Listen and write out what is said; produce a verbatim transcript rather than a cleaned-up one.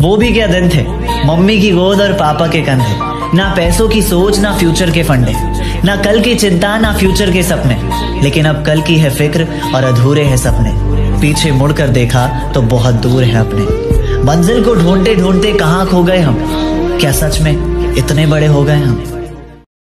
वो भी क्या दिन थे, मम्मी की गोद और पापा के कंधे। ना पैसों की सोच, ना फ्यूचर के फंडे, ना कल की चिंता, ना फ्यूचर के सपने। लेकिन अब कल की है फिक्र और अधूरे हैं सपने। पीछे मुड़कर देखा तो बहुत दूर है अपने। मंजिल को ढूंढते ढूंढते कहाँ खो गए हम। क्या सच में इतने बड़े हो गए हम?